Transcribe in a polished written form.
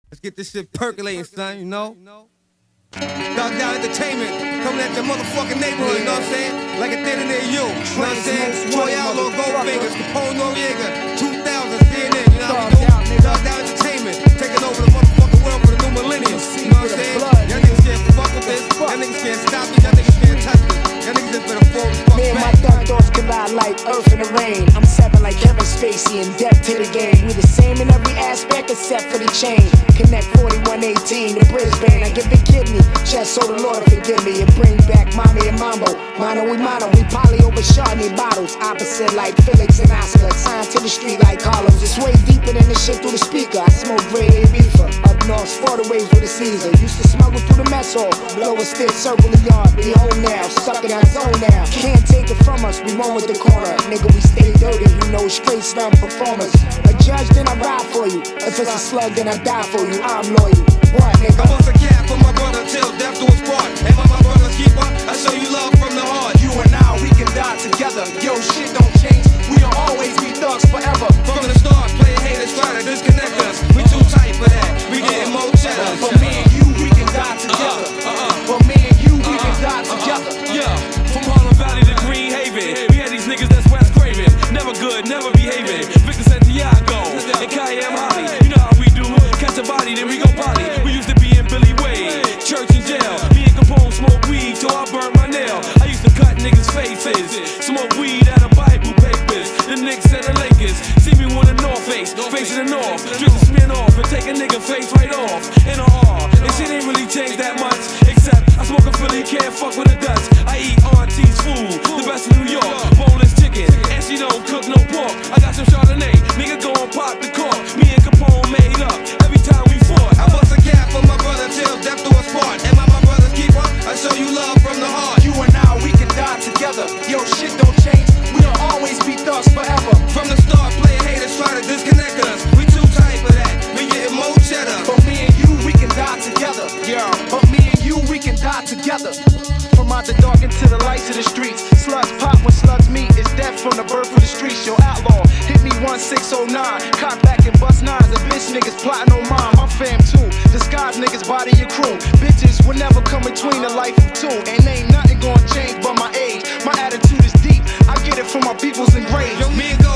Let's get this shit percolating, son, you know? Dog Down Entertainment, coming at your motherfucking neighborhood, you know what I'm saying? Like it did in there, you know what I'm saying? Troy Outlaw, Goldfingers, Capone Noriega, 2000, CNN, you know what I'm doing? Dog Down Entertainment, taking over the motherfucking world for the new millennium, you know what I'm saying? Y'all niggas can't fuck with this, y'all niggas can't stop me, y'all niggas can't touch me. Y'all niggas just better fall the fuck back. Me and my thoughts collide like earth and the rain. I'm seven like Kevin Spacey in depth to the game. We the same in every aspect except for the chain. Connect 4118 to Brisbane. I give the kidney, chest so the Lord forgive me. And bring back mommy and mambo. Mono, we poly over Chardonnay bottles. Opposite like Felix and Oscar. Signed to the street like Carlos. It's way deeper than the shit through the speaker. I smoke grade A reefer. Up north, waterways with a Caesar. Used to smuggle through the mess hall. Blow a stick, circle the yard. We home now, stuck in our zone now. Can't take it from us, we run with the corner. Nigga, we stay dirty, you know, straight slum performers. A judge, then I ride for you. If it's a slug, then I die for you. I'm loyal. What, nigga? I bust a cap for my brother till death do us part. And my brother's keeper, I show you love from the heart. You and I, we can die together. Yo, shit don't change. We'll always be thugs forever. From the start, playing haters try to disconnect us. We too tight for that. We getting more cheddar. For me and you, we can die together. For me and you, we can die together. Yeah, from Harlem Valley to Green Haven, we had these niggas that's West Craven. Never good, never behaving. Victor Santiago and Kayam Holly. You know how we do. Catch a body, then we go potty. We used to be in Billy Wade, church and jail. Me and Capone smoke weed till I burn my nail. I used to cut niggas' faces, smoke weed out of Bible papers. The Knicks and the Lakers see me with a North face, facing the North. Drip the spin off and take a nigga face right off. In a R, and shit ain't really changed that much. Except I smoke a Philly, can't fuck with a Dutch. I eat auntie's food, the best in New York. Boneless chicken, and she don't cook no pork. I got some Chardonnay, nigga go and pop the cork. Me and Capone made up every time we fought. I bust a cap for my brother till death do us part. And my brother's keeper, I show you love from the heart. You and I, we can die together. Yo, shit don't change. We'll always be thugs forever. From the start, playing haters try to disconnect us. We too tight for that. We getting more cheddar. For me and you, we can die together. Yeah, but me and you, we can die together. From out the dark into the lights of the streets. Slugs pop when slugs meet. It's death from the birth of the streets. Yo, outlaw, hit me 1609. Cock back and bust nines. The bitch niggas plotting on mine. My fam too. Disguise niggas, body your crew. Bitches will never come between the life of two. And ain't nothing gonna change but my age. My attitude is deep. I get it from my people's engraved. Yo, me and